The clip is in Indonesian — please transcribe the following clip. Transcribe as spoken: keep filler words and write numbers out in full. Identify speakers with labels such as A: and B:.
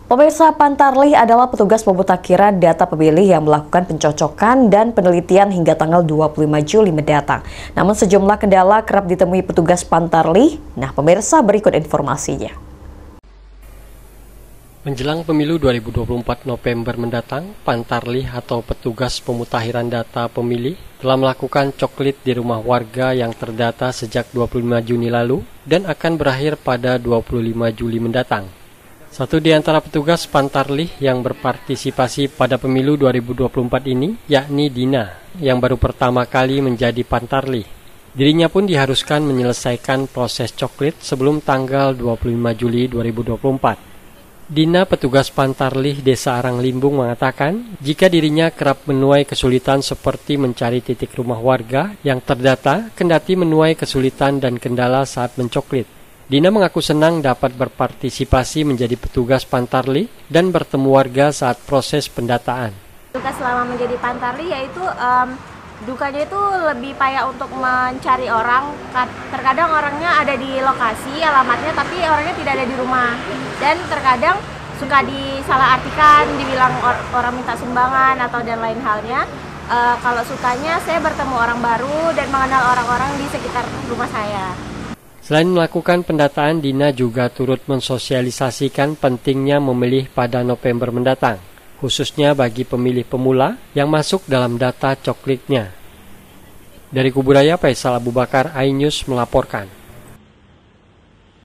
A: Pemirsa, Pantarlih adalah petugas pemutakhiran data pemilih yang melakukan pencocokan dan penelitian hingga tanggal dua puluh lima Juli mendatang. Namun sejumlah kendala kerap ditemui petugas Pantarlih. Nah, pemirsa, berikut informasinya.
B: Menjelang pemilu dua ribu dua puluh empat November mendatang, Pantarlih atau petugas pemutakhiran data pemilih telah melakukan coklit di rumah warga yang terdata sejak dua puluh lima Juni lalu dan akan berakhir pada dua puluh lima Juli mendatang. Satu di antara petugas Pantarlih yang berpartisipasi pada pemilu dua ribu dua puluh empat ini, yakni Dina, yang baru pertama kali menjadi Pantarlih. Dirinya pun diharuskan menyelesaikan proses coklit sebelum tanggal dua puluh lima Juli dua ribu dua puluh empat. Dina, petugas Pantarlih Desa Aranglimbung, mengatakan jika dirinya kerap menuai kesulitan seperti mencari titik rumah warga yang terdata, kendati menuai kesulitan dan kendala saat mencoklit. Dina mengaku senang dapat berpartisipasi menjadi petugas Pantarlih dan bertemu warga saat proses pendataan.
C: Tugas selama menjadi Pantarlih yaitu um, dukanya itu lebih payah untuk mencari orang. Terkadang orangnya ada di lokasi alamatnya tapi orangnya tidak ada di rumah. Dan terkadang suka disalahartikan, dibilang or orang minta sumbangan atau dan lain halnya. Uh, kalau sukanya saya bertemu orang baru dan mengenal orang-orang di sekitar rumah saya.
B: Selain melakukan pendataan, Dina juga turut mensosialisasikan pentingnya memilih pada November mendatang, khususnya bagi pemilih pemula yang masuk dalam data coklitnya. Dari Kuburaya, Faisal Abu Bakar, iNews melaporkan.